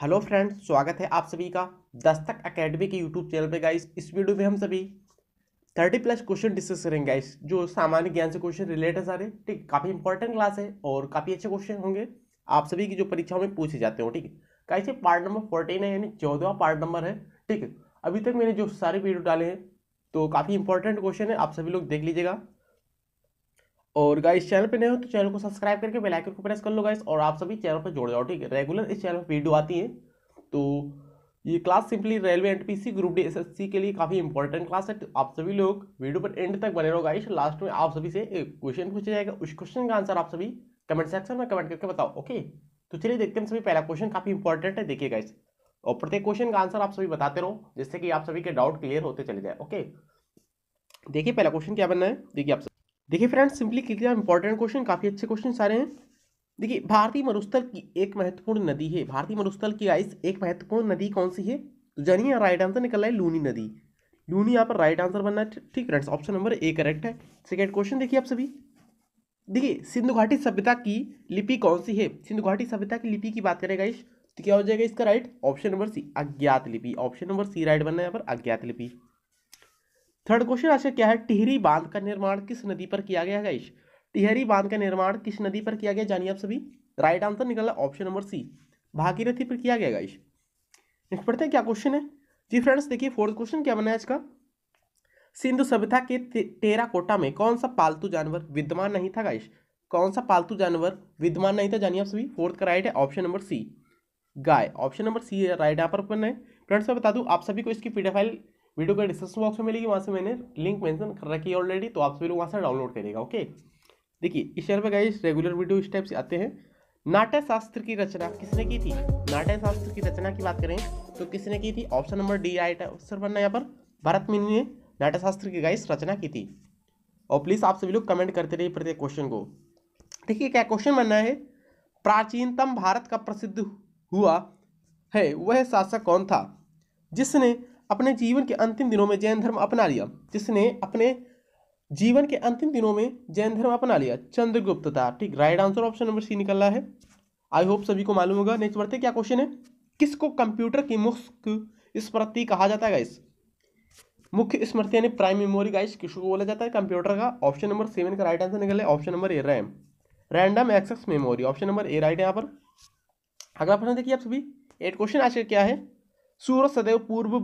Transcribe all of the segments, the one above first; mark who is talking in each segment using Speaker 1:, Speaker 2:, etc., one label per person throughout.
Speaker 1: Hello friends, स्वागत है आप सभी का दस्तक एकेडमी के यूट्यूब चैनल पे। गाइस, इस वीडियो में हम सभी 30+ क्वेश्चन डिस्कस करेंगे गाइस, जो सामान्य ज्ञान से क्वेश्चन रिलेट है सारे। ठीक, काफी इंपॉर्टेंट क्लास है और काफी अच्छे क्वेश्चन होंगे आप सभी की जो परीक्षाओं में पूछे जाते हो। ठीक है गाइस, ये पार्ट नंबर 14 है, यानी 14वां पार्ट नंबर है। ठीक है, अभी तक मैंने जो सारे वीडियो डाले हैं तो काफी इंपॉर्टेंट क्वेश्चन है, आप सभी लोग देख लीजिएगा। और गाइस, चैनल पे नए हो तो चैनल को सब्सक्राइब करके बेल आइकन को प्रेस कर लो गाइस, और आप सभी चैनल पर जुड़ जाओ। ठीक है, रेगुलर इस चैनल पर वीडियो आती है। तो ये class simply railway NTPC group D SSC के लिए काफी इंपॉर्टेंट क्लास है। तो आप सभी लोग वीडियो पर एंड तक बने रहो गाइस। लास्ट में आप सभी से एक क्वेश्चन पूछा जाएगा, उस क्वेश्चन का आंसर आप सभी कमेंट सेक्शन में कमेंट करके बताओ। ओके, तो चलिए देखते हैं सभी। पहला क्वेश्चन काफी इंपॉर्टेंट है, देखिए गाइस, और प्रत्येक क्वेश्चन का आंसर आप सभी बताते रहो, जिससे कि आप सभी के डाउट क्लियर होते चले जाए। ओके, देखिए पहला क्वेश्चन क्या बनना है। देखिए आप देखिए friends, simply clear important question, काफी अच्छे क्वेश्चन सारे हैं। देखिए, भारतीय मरुस्थल की एक महत्वपूर्ण नदी है। भारतीय मरुस्थल की गाइस एक महत्वपूर्ण नदी कौन सी है? तो जानिए, राइट आंसर निकल रहा है लूनी नदी। लूनी यहाँ पर राइट आंसर बनना है। ठीक friends, option number A correct है। सेकंड क्वेश्चन देखिए आप सभी। देखिए, सिंधु घाटी सभ्यता की लिपि कौन सी है? सिंधु घाटी सभ्यता की लिपि की बात करें गाइस, तो क्या हो जाएगा इसका राइट? ऑप्शन नंबर सी, अज्ञात लिपि। ऑप्शन नंबर सी राइट बनना है यहाँ पर, अज्ञात लिपि। थर्ड क्वेश्चन आशा क्या है? टिहरी बांध का निर्माण किस नदी पर किया गया गाइस? टिहरी बांध का निर्माण किस नदी पर किया गया, जानिए आप सभी। राइट आंसर निकला ऑप्शन नंबर सी, भागीरथी पर किया गया गाइस। नेक्स्ट पढ़ते हैं क्या क्वेश्चन है जी फ्रेंड्स। देखिए फोर्थ क्वेश्चन क्या बना है इसका। सिंधु सभ्यता के टेराकोटा में कौन सा पालतू जानवर विद्यमान नहीं था गाइस? कौन सा पालतू जानवर विद्यमान नहीं था, जानिए आप सभी। फोर्थ का राइट है ऑप्शन नंबर सी, गाय। ऑप्शन नंबर सी राइट यहाँ पर बनना है। फ्रेंड्स मैं बता दूं आप सभी को, इसकी पीडीएफ फाइल वीडियो का डिस्क्रिप्शन बॉक्स में मिलेगी, वहां से मैंने लिंक मेंशन कर रखी है ऑलरेडी, तो आप सभी लोग वहां से डाउनलोड करिएगा। ओके, देखिए इस चैनल पे गाइस रेगुलर वीडियो इस टाइप से आते हैं। नाट्य शास्त्र की रचना किसने की थी? नाट्य शास्त्र की रचना की बात करें तो किसने की थी? Option number D right answer बनना है यहाँ पर, भरत मुनि ने नाट्य शास्त्र की गाइस रचना की थी। और प्लीज आप सभी लोग कमेंट करते रहिए प्रत्येक क्वेश्चन को। देखिए क्या क्वेश्चन बनना है। प्राचीनतम भारत का प्रसिद्ध हुआ है वह शासक कौन था जिसने अपने जीवन के अंतिम दिनों में जैन धर्म अपना लिया? जिसने अपने जीवन के अंतिम दिनों में जैन धर्म अपना लिया? चंद्रगुप्त था। ठीक, right answer option number C निकल रहा है। आई होप सभी को मालूम होगा। नेक्स्ट बढ़ते क्या क्वेश्चन है। किसको कंप्यूटर की मुख्य स्मृति कहा जाता है गाइस? मुख्य स्मृति यानी प्राइम मेमोरी गाइस किसको बोला जाता है कंप्यूटर का? ऑप्शन नंबर 7 का राइट आंसर निकल है option number A, RAM, random access memory. Option number A right है यहाँ पर। अगला प्रश्न देखिए आप सभी। 8 क्वेश्चन आज क्या है। सूरज सदैव पूर्व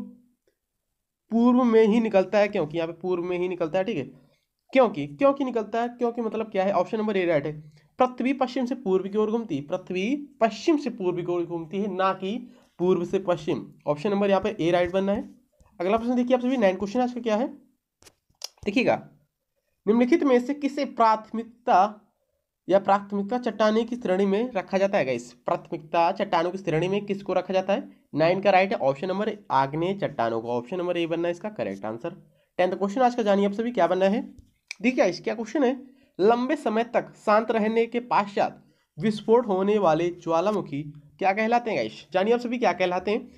Speaker 1: पूर्व में ही निकलता है, क्योंकि यहाँ पे पूर्व में ही निकलता है। ठीक है, क्योंकि निकलता है, क्योंकि मतलब क्या है? ऑप्शन नंबर ए राइट है। पृथ्वी पश्चिम से पूर्व की ओर घूमती, पृथ्वी पश्चिम से पूर्व की ओर घूमती है, ना कि पूर्व से पश्चिम। ऑप्शन नंबर यहाँ पे ए राइट बनना है। अगला प्रश्न देखिए आप सभी। 9 क्वेश्चन आज का क्या है देखिएगा। निम्नलिखित में से किसे प्राथमिकता चट्टाने की श्रेणी में रखा जाता है गाइस? प्राथमिकता चट्टानों की श्रेणी में किसको रखा जाता है? 9 का राइट है ऑप्शन नंबर आग्नेय चट्टानों को। ऑप्शन नंबर ए बनना है इसका करेक्ट आंसर। 10th क्वेश्चन आज का जानिए आप सभी क्या बनना है। देखिए गाइस क्या क्वेश्चन है। लंबे समय तक शांत रहने के पश्चात विस्फोट होने वाले ज्वालामुखी क्या कहलाते हैं गाइस? जानिए आप सभी क्या कहलाते हैं।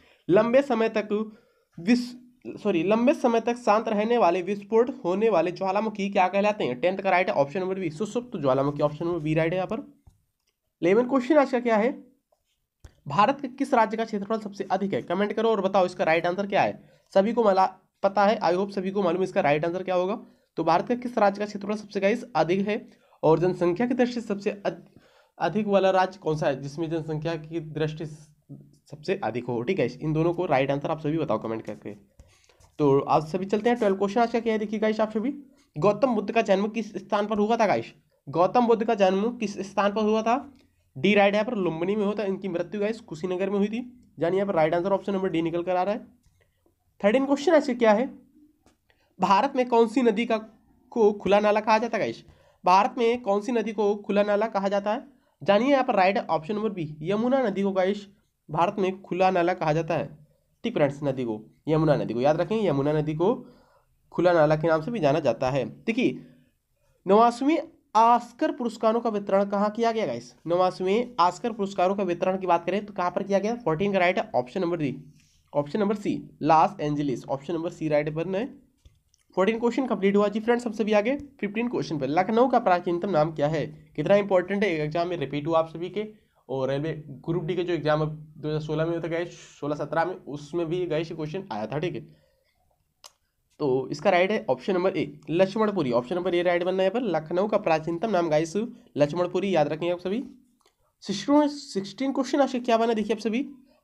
Speaker 1: लंबे समय तक शांत रहने वाले विस्फोट होने वाले ज्वालामुखी क्या कहलाते हैं? 10th का राइट है ऑप्शन नंबर बी, सुषुप्त ज्वालामुखी। ऑप्शन नंबर बी राइट है यहाँ पर। 11 क्वेश्चन आज का क्या है। भारत के किस राज्य का क्षेत्रफल सबसे अधिक है? कमेंट करो और बताओ इसका राइट आंसर क्या है। सभी को पता है, आई होप सभी को मालूम इसका राइट आंसर क्या होगा। तो भारत का किस राज्य का क्षेत्रफल सबसे गाइस अधिक है, और जनसंख्या की दृष्टि से सबसे अधिक वाला राज्य कौन सा है जिसमें जनसंख्या की दृष्टि सबसे अधिक हो? ठीक है, इन दोनों को राइट आंसर आप सभी बताओ कमेंट करके। तो आज सभी चलते हैं 12 क्वेश्चन आज का क्या है देखिए गाइस आप सभी। गौतम बुद्ध का जन्म किस स्थान पर हुआ था गाइस? गौतम बुद्ध का जन्म किस स्थान पर हुआ था? डी राइट है पर लुम्बिनी में होता है। इनकी मृत्यु गाइस कुशीनगर में हुई थी। जानिए यहाँ पर right answer option number D निकल कर आ रहा है। 13 क्वेश्चन ऐसे क्या है। भारत में कौन सी नदी को खुला नाला कहा जाता है गाइस? भारत में कौन सी नदी को खुला नाला कहा जाता है? जानिए यहाँ पर राइट है ऑप्शन नंबर बी, यमुना नदी को गाइस भारत में खुला नाला कहा जाता है। ठीक फ्रेंड्स, नदी को, यमुना नदी को याद रखें, यमुना नदी को खुला नाला के नाम से भी जाना जाता है। देखिए 9वां ऑस्कर पुरस्कारों का वितरण कहाँ किया गया गाइस? 9वां ऑस्कर पुरस्कारों का वितरण की बात करें तो कहाँ पर किया गया? 14 का राइट है option number D, option number C, Los Angeles. Option number C right बनना है। 14 क्वेश्चन कंप्लीट हुआ जी फ्रेंड्स। सबसे भी आगे 15 क्वेश्चन पर, लखनऊ का प्राचीनतम नाम क्या है? कितना इंपॉर्टेंट है, एग्जाम में रिपीट हुआ आप सभी के, और रेलवे ग्रुप डी के जो एग्जाम 2016 में होता गए, 16-17 में, उसमें भी गए क्वेश्चन आया था। ठीक है, तो इसका राइट है option number A, Lakshmanpuri. Option number A right बनना है यहाँ पर। लखनऊ का प्राचीनतम नाम गाइस लक्ष्मणपुरी, याद रखेंगे आप सभी। 16 क्वेश्चन आज क्या बना देखिए आप सभी।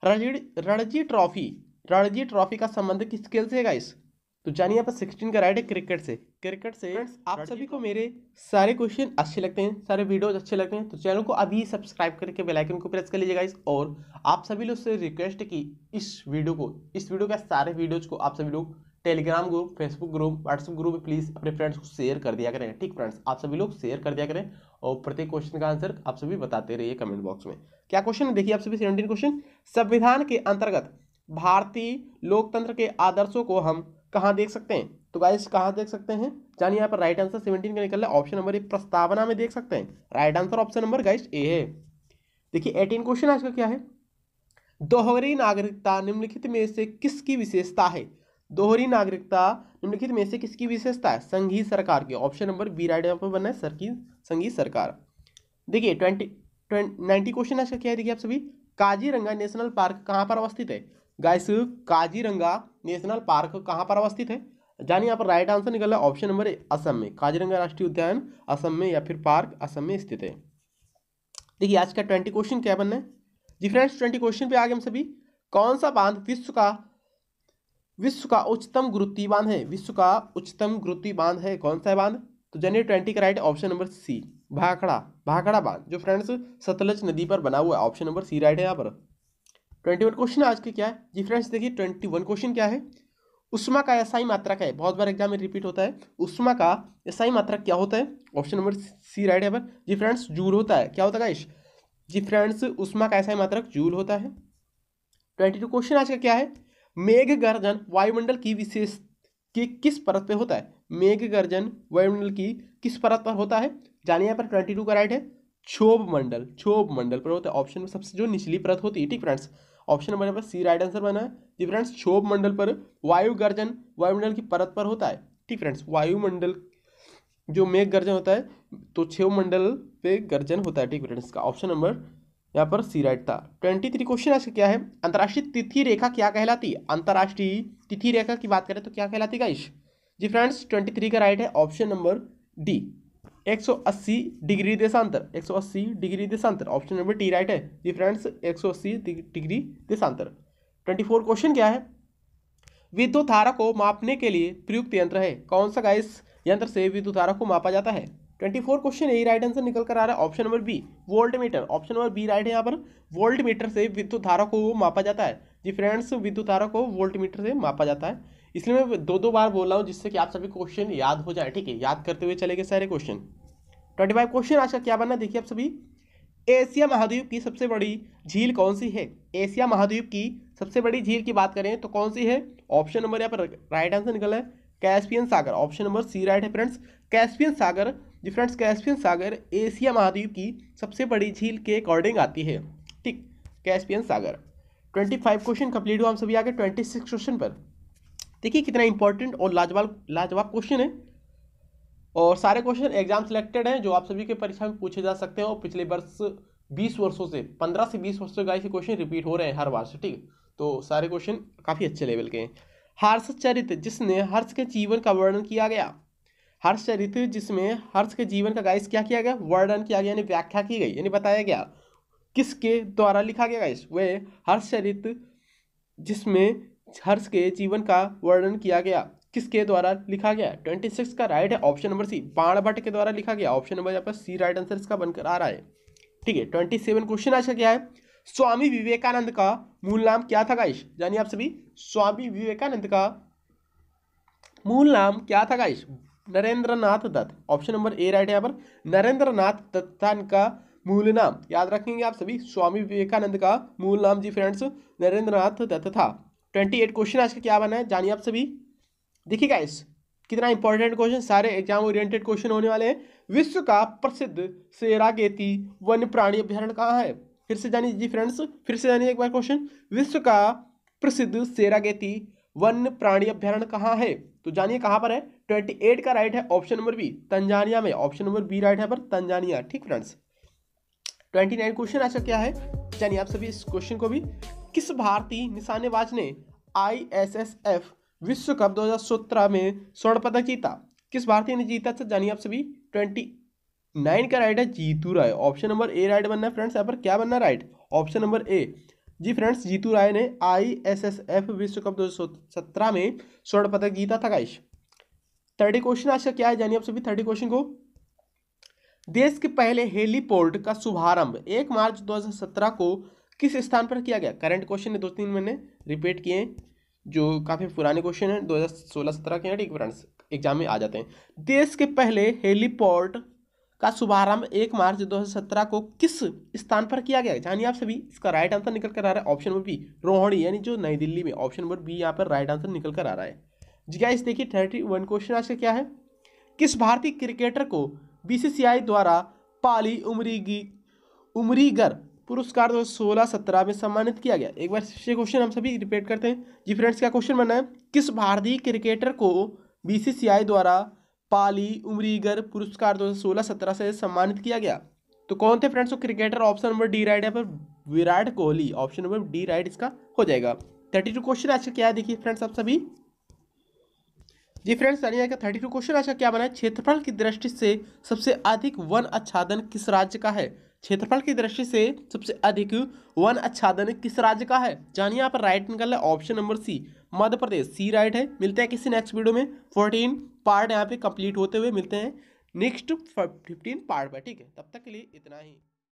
Speaker 1: रणजी ट्रॉफी का संबंध किस खेल से है गाइस? तो जानिए यहाँ पर 16 का राइट है क्रिकेट से। क्रिकेट से फ्रेंड्स, आप सभी को मेरे सारे क्वेश्चन अच्छे लगते हैं, सारे वीडियोज अच्छे लगते हैं, तो चैनल को अभी सब्सक्राइब करके बेल आइकन को प्रेस कर लीजिए गाइस। और आप सभी लोग से रिक्वेस्ट है कि इस वीडियो का सारे वीडियोज को आप सभी लोग Telegram group, Facebook group, WhatsApp group में प्लीज अपने फ्रेंड्स को शेयर कर दिया करें। ठीक फ्रेंड्स, आप सभी लोग शेयर कर दिया करें और प्रत्येक क्वेश्चन का आंसर आप सभी बताते रहिए कमेंट बॉक्स में। क्या क्वेश्चन है देखिए आप सभी। 17 क्वेश्चन, संविधान के अंतर्गत भारतीय लोकतंत्र के आदर्शों को हम कहाँ देख सकते हैं? तो गाइस कहाँ देख सकते हैं? जानिए यहाँ पर राइट आंसर 17 का निकल रहा है ऑप्शन नंबर ए, प्रस्तावना में देख सकते हैं। Right answer option number guys A है। देखिए 18 क्वेश्चन आज का क्या है। दोहरी नागरिकता निम्नलिखित में से किसकी विशेषता है? दोहरी नागरिकता निम्नलिखित में से किसकी विशेषता है? संघीय सरकार की। ऑप्शन नंबर बी राइट यहाँ पर बनना है संघीय सरकार। देखिए 90 क्वेश्चन आज का क्या है देखिए आप सभी। काजीरंगा नेशनल पार्क कहाँ पर अवस्थित है? गाइस काजीरंगा नेशनल पार्क कहाँ पर अवस्थित है? जानिए यहाँ पर राइट आंसर निकला ऑप्शन नंबर ए, असम में। काजीरंगा राष्ट्रीय उद्यान असम में या फिर पार्क असम में स्थित है। देखिए आज का 20 क्वेश्चन क्या बनना है जी फ्रेंड्स। 20 क्वेश्चन पे आगे हम सभी, कौन सा बांध विश्व का उच्चतम गुरुत्वीय बांध है? विश्व का उच्चतम गुरुत्वीय बांध है, कौन सा है बांध? तो जानिए 20 का right option number C, Bhakra बांध, जो फ्रेंड्स सतलज नदी पर बना हुआ है। ऑप्शन नंबर सी राइट है यहाँ पर। 21 क्वेश्चन आज के क्या है जी फ्रेंड्स। देखिए 21 क्वेश्चन क्या है। उष्मा का एसआई मात्रक है, बहुत बार एग्जाम में रिपीट होता है। उष्मा का एसआई मात्रक क्या होता है? ऑप्शन नंबर सी राइट है पर जी फ्रेंड्स, जूल होता है। क्या होता है गाइस जी फ्रेंड्स, उष्मा का एसआई मात्रक जूल होता है। 22 क्वेश्चन आज का क्या है। मेघ गर्जन वायुमंडल की विशेष की किस परत पे होता है? मेघ गर्जन वायुमंडल की किस परत पर होता है? जानिए यहाँ पर 22 का राइट है क्षोभ मंडल पर होता है। ऑप्शन में सबसे जो निचली परत होती है। ठीक फ्रेंड्स, ऑप्शन नंबर पर सी राइट आंसर बना है जी फ्रेंड्स। क्षोभ मंडल पर वायु गर्जन वायुमंडल की परत पर होता है। ठीक फ्रेंड्स, वायुमंडल जो मेघ गर्जन होता है तो क्षोभ मंडल पे गर्जन होता है। ठीक फ्रेंड्स, का ऑप्शन नंबर यहाँ पर सी राइट था। 23 क्वेश्चन आज क्या है। अंतर्राष्ट्रीय तिथि रेखा क्या कहलाती है? अंतर्राष्ट्रीय तिथि रेखा की बात करें तो क्या कहलाती है गाइस जी फ्रेंड्स। 23 का राइट है ऑप्शन नंबर डी, 180 डिग्री देशांतर। 180 डिग्री देशांतर, ऑप्शन नंबर टी राइट है जी फ्रेंड्स, 180 डिग्री देशांतर। 24 क्वेश्चन क्या है। विद्युत धारा को मापने के लिए प्रयुक्त यंत्र है, कौन सा गाइस यंत्र से विद्युत धारा को मापा जाता है? 24 क्वेश्चन यही राइट आंसर निकल कर आ रहा है option number B, volt meter. Option number B right है यहाँ पर। वोल्ट मीटर से विद्युत धारा को मापा जाता है जी फ्रेंड्स। विद्युत धारा को वोल्ट मीटर से मापा जाता है। इसलिए मैं दो बार बोल रहा हूँ जिससे कि आप सभी क्वेश्चन याद हो जाए। ठीक है, याद करते हुए चलेंगे सारे क्वेश्चन। 25 क्वेश्चन आज का क्या बनना देखिए आप सभी। एशिया महाद्वीप की सबसे बड़ी झील कौन सी है? एशिया महाद्वीप की सबसे बड़ी झील की बात करें तो कौन सी है? ऑप्शन नंबर यहाँ पर राइट आंसर निकला है कैस्पियन सागर। ऑप्शन नंबर सी राइट है फ्रेंड्स, कैस्पियन सागर जी फ्रेंड्स। कैस्पियन सागर एशिया महाद्वीप की सबसे बड़ी झील के अकॉर्डिंग आती है। ठीक, कैस्पियन सागर। 25 क्वेश्चन कंप्लीट हुआ। हम सभी आगे 26 क्वेश्चन पर। देखिए कितना इंपॉर्टेंट और लाजवाब क्वेश्चन है और सारे क्वेश्चन एग्जाम सिलेक्टेड हैं जो आप सभी के परीक्षा में पूछे जा सकते हैं। और पिछले वर्ष 20 वर्षों से 15 से 20 वर्षों से गाइस क्वेश्चन रिपीट हो रहे हैं हर बार से। ठीक, तो सारे क्वेश्चन काफ़ी अच्छे लेवल के हैं। हर्षचरित जिसने हर्ष के जीवन का वर्णन किया गया। हर्षचरित जिसमें हर्ष के जीवन का गाइस क्या किया गया? वर्णन किया गया, यानी व्याख्या की गई, यानी बताया गया। किसके द्वारा लिखा गया गाइस? वह हर्षचरित जिसमें हर्ष के जीवन का वर्णन किया गया, किसके द्वारा लिखा गया? 26 का राइट है ऑप्शन नंबर सी, बाणभट्ट के द्वारा लिखा गया। ऑप्शन नंबर यहाँ पर सी राइट आंसर इसका बनकर आ रहा है। ठीक है, 27 क्वेश्चन आज का क्या है। स्वामी विवेकानंद का मूल नाम क्या था गाइस? जानिए आप सभी, स्वामी विवेकानंद का मूल नाम क्या था guys? Narendranath Datta. Option number A right है यहाँ पर, नरेंद्रनाथ दत्त था इनका मूल नाम। याद रखेंगे आप सभी, स्वामी विवेकानंद का मूल नाम जी फ्रेंड्स नरेंद्रनाथ दत्त था। 28 क्वेश्चन आज का क्या बना है जानिए आप सभी। देखिए गाइस कितना इंपॉर्टेंट क्वेश्चन, सारे एग्जाम ओरिएंटेड क्वेश्चन होने वाले हैं। विश्व का प्रसिद्ध सेरागेती वन्य प्राणी अभ्यारण्य कहाँ है? फिर से जानिए जी फ्रेंड्स, फिर से जानिए एक बार क्वेश्चन। विश्व का प्रसिद्ध सेरागेती वन्य प्राणी अभ्यारण्य कहाँ है? तो जानिए कहाँ पर है। 28 का राइट है ऑप्शन नंबर बी, तंजानिया में। ऑप्शन नंबर बी राइट है पर तंजानिया। ठीक फ्रेंड्स, 29 क्वेश्चन आंसर क्या है, जानिए आप सभी इस क्वेश्चन को भी। किस भारतीय निशानेबाज ने ISSF विश्व कप 2017 में स्वर्ण पदक जीता? किस भारतीय ने जीता था, जानिए आप सभी। 29 का राइट है Jitu Rai. Option number A right बनना है फ्रेंड्स। यहाँ पर क्या बनना है राइट, ऑप्शन नंबर ए। जी फ्रेंड्स, जीतू राय ने ISSF विश्व कप 2017 में स्वर्ण पदक जीता था गाइस। 30 क्वेश्चन आंसर क्या है, जानिए आप सभी 30 क्वेश्चन को। देश के पहले हेलीपोर्ट का शुभारंभ 1 मार्च 2017 को किस स्थान पर किया गया? करंट क्वेश्चन है, 2-3 मैंने रिपीट किए हैं, जो काफ़ी पुराने क्वेश्चन हैं, 2016-17 के हैं, ठीक फ्रेंड्स, एग्जाम में आ जाते हैं। देश के पहले हेलीपोर्ट का शुभारंभ 1 मार्च 2017 को किस स्थान पर किया गया? जानिए आप सभी। इसका राइट आंसर निकल कर आ रहा है ऑप्शन नंबर बी, रोहिणी, यानी जो नई दिल्ली में। ऑप्शन नंबर बी यहाँ पर राइट आंसर निकल कर आ रहा है जी गाइस। देखिए 31 क्वेश्चन आंसर क्या है। किस भारतीय क्रिकेटर को BCCI द्वारा पाली उमरीगर पुरस्कार 2016-17 में सम्मानित किया गया? एक बार से क्वेश्चन हम सभी रिपीट करते हैं जी फ्रेंड्स। क्या क्वेश्चन बनना है, किस भारतीय क्रिकेटर को BCCI द्वारा पाली उमरीगर पुरस्कार 2016-17 से सम्मानित किया गया? तो कौन थे फ्रेंड्स वो cricketer? Option number D right है पर Virat Kohli. Option number D right इसका हो जाएगा। 32 क्वेश्चन आंसर क्या है, देखिए फ्रेंड्स आप सभी जी फ्रेंड्स। जानिए का 32 क्वेश्चन आंसर क्या बना है। क्षेत्रफल की दृष्टि से सबसे अधिक वन आच्छादन किस राज्य का है? क्षेत्रफल की दृष्टि से सबसे अधिक वन आच्छादन किस राज्य का है? जानिए यहाँ पर राइट निकल रहा है option number C, Madhya Pradesh. C right है। मिलते हैं किसी नेक्स्ट वीडियो में। 14 पार्ट यहाँ पे कंप्लीट होते हुए मिलते हैं नेक्स्ट 15 पार्ट पर, ठीक है। तब तक के लिए इतना ही।